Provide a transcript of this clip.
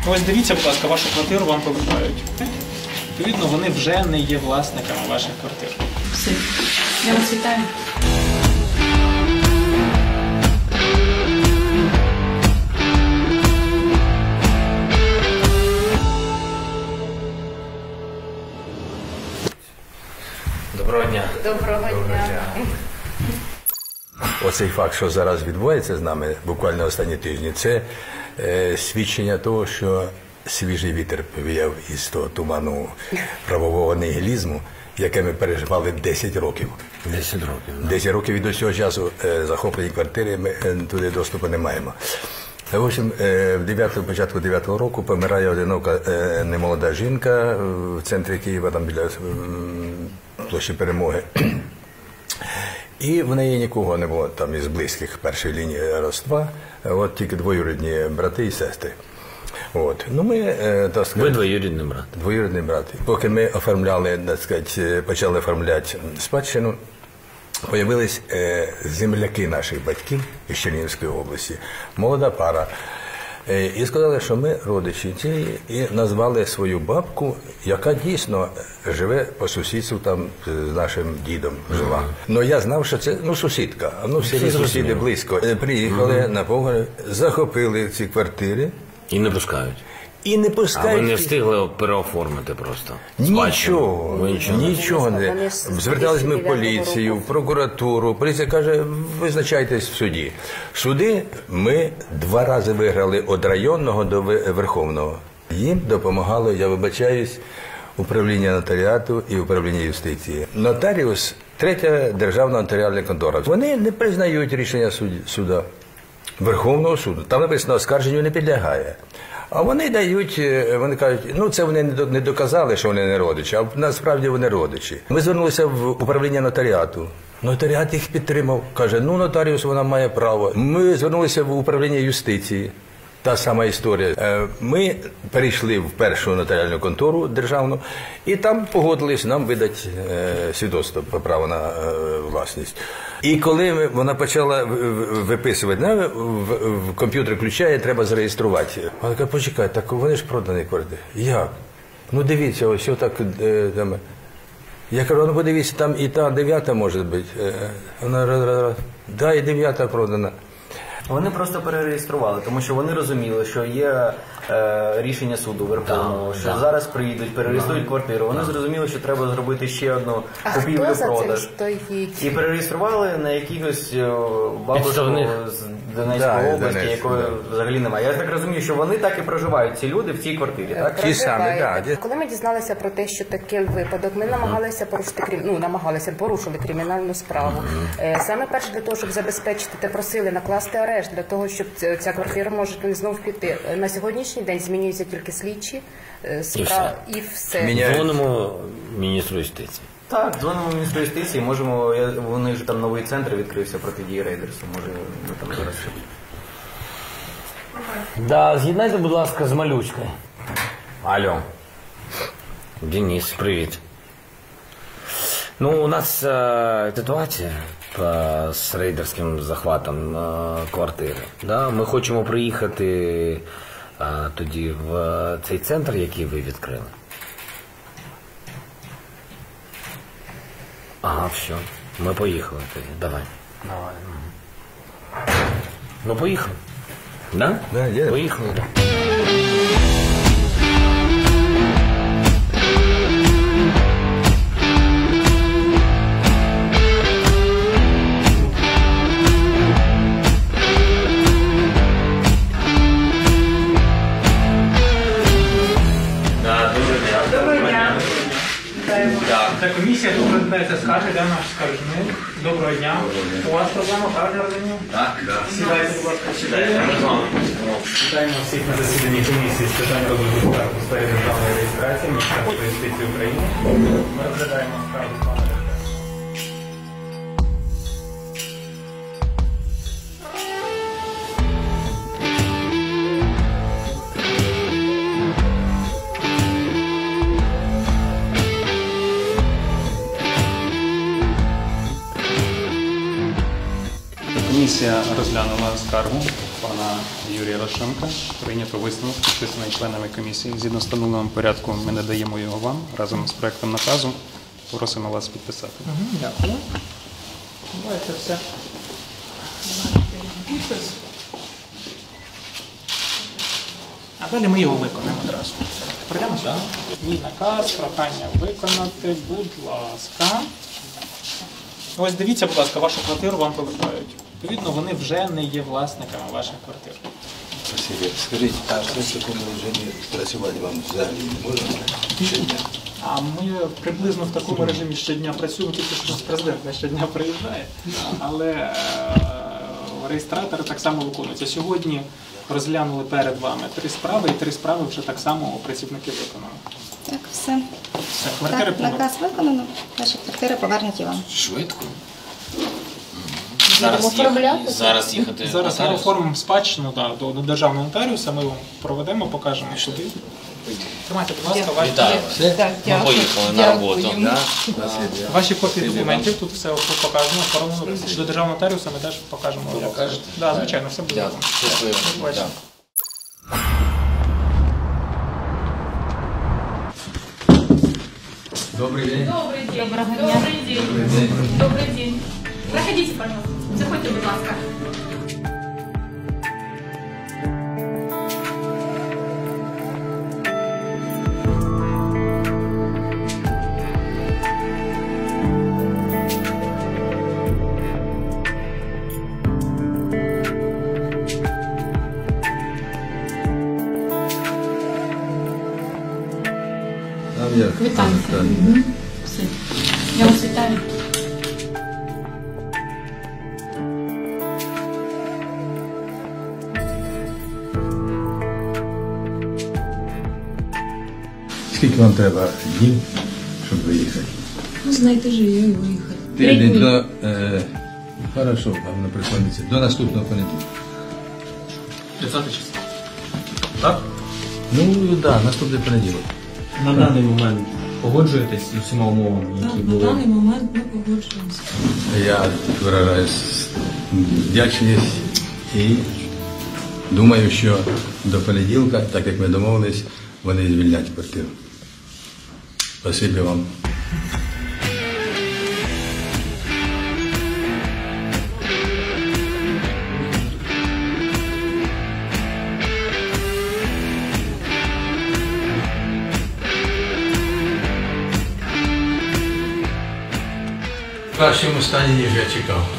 Ось дивіться, будь ласка, вашу квартиру вам повертають. Відповідно, вони вже не є власниками ваших квартир. Все. Я вас вітаю. Доброго дня. Доброго дня. Оцей факт, що зараз відбувається з нами, буквально останні тижні, це свідчення того, що свіжий вітер повіяв із того туману правового нігілізму, яке ми переживали 10 років. 10 років. Да. 10 років і до цього часу захоплені квартири, ми туди доступу не маємо. В общем, початку 9-го року помирає одинока немолода жінка в центрі Києва, там біля площі Перемоги. І в неї нікого не було там із близьких першої лінії родства, от тільки двоюрідні брати і сестри. От. Ну, ми, так сказати, ви двоюрідний брат? Двоюрідний брат. Поки ми оформляли, так сказати, почали оформляти спадщину, появились земляки наших батьків із Чернігівської області, молода пара. І сказали, що ми родичі цієї, і назвали свою бабку, яка дійсно живе по сусідству там з нашим дідом жила. Ну я знав, що це сусідка, в селі сусіди близько. Приїхали на погони, захопили ці квартири. І не пускають? І не пускають. А ви не встигли переоформити просто? Нічого не. Звертались ми в поліцію, в прокуратуру. Поліція каже, визначайтесь в суді. Суди ми 2 рази виграли від районного до Верховного. Їм допомагало, я вибачаюсь, управління нотаріату і управління юстиції. Нотаріус – 3-я державна нотаріальна контора. Вони не признають рішення суда, Верховного суду. Там написано, оскарженню не підлягає. А вони дають, вони кажуть, це вони не доказали, що вони не родичі, а насправді вони родичі. Ми звернулися в управління нотаріату. Нотаріат їх підтримав, каже, нотаріус, вона має право. Ми звернулися в управління юстиції. Та сама історія. Ми перейшли в першу нотаріальну контору державну, і там погодились нам видати свідоцтво про право на власність. І коли вона почала виписувати, в комп'ютер включає, треба зареєструвати. Вона каже, почекай, так вони ж продані квартири. Як? Дивіться, ось так. Я кажу, подивіться, там і та 9-та може бути. Вона, да, і 9-та продана. Вони просто перереєстрували, тому що вони розуміли, що є рішення суду Верховного, що зараз прийдуть, перереєструють квартиру. Вони зрозуміли, що треба зробити ще одну купівлю-продаж. І перереєстрували на якихось бабушку з Донецької області, якої взагалі немає. Я так розумію, що вони так і проживають, ці люди в цій квартирі, так? Ті самі, так. Коли ми дізналися про те, що такий випадок, ми намагалися порушили кримінальну справу. Саме перше для того, щоб забезпечити, просили накласти арешт, для того, щоб ця квартира може знову піти. На сьогоднішній день змінюються тільки слідчі і все. Дзвонимо міністру юстиції. Так, дзвонимо міністру юстиції, вони ж там новий центр відкрився протидії рейдерству, може ми там зараз ще. Да, з'єднайте, будь ласка, з малючкою. Алло. Денис, привіт. У нас ситуація з рейдерським захватом квартири. Да? Ми хочемо приїхати тоді в цей центр, який ви відкрили. Ага, все. Ми поїхали тоді. Давай. Поїхали. Да? Да, поїхали. Це комісія, тут розглядається скарги, де наш скаржник. Доброго дня. У вас проблема скарги розумію? Так. Сідайте, будь ласка, сідайте. Вітаємо всіх на засіданні комісії з питань розгляду скарг у сфері державної реєстрації Міністерства юстиції України. Ми розглядаємо скаргу пана. Комісія розглянула скаргу пана Юрія Рошенка. Прийнято висновок, підписаний членами комісії. Згідно з встановленим порядком ми надаємо його вам разом з проектом наказу. Просимо вас підписати. Дякую. Давайте все. Підпис. А далі ми його виконаємо одразу. Пройдемо сюди? Мій наказ, прохання виконати, будь ласка. Ось дивіться, будь ласка, вашу квартиру вам повертають. Відповідно, вони вже не є власниками ваших квартир. Спасибо. Скажіть, а в такому режимі працювати вам взагалі не можна щодня? А ми приблизно в такому режимі щодня працюємо, тільки що наш президент не щодня приїжджає. Але реєстратори так само виконуються. Сьогодні розглянули перед вами 3 справи, і 3 справи вже так само працівники виконали. Так, все. Все, квартири Так, повернуті. наказ виконано. Ваші квартири повернуті вам. Швидко. Зараз їхати. Зараз ми оформимо спадщину до державного нотаріуса, ми вам проведемо, покажемо куди. Тримайте, будь ласка, Ми поїхали на роботу. ваші копії документів, тут все показано, оформлено. До державного нотаріуса ми теж покажемо. Так, звичайно, все буде. До побачення. Добрий день. Добрый день. Проходите, пожалуйста. Заходите, будь ласка. Вітаю. Я вас вітаю. Скільки вам треба днів, щоб виїхати? Ну, знаєте же, я і виїхати. Тиждень до... Хорошо, певно, приходиться. До наступного понеділка. 30 число. Так? Ну, так, да, наступний понеділок. На даний момент погоджуєтесь з усіма умовами, які були? На даний момент ми погоджуємося. Я виражаю вдячність і думаю, що до понеділка, так як ми домовились, вони звільнять квартиру. Спасибі вам. В кращому стані, ніж я чекав.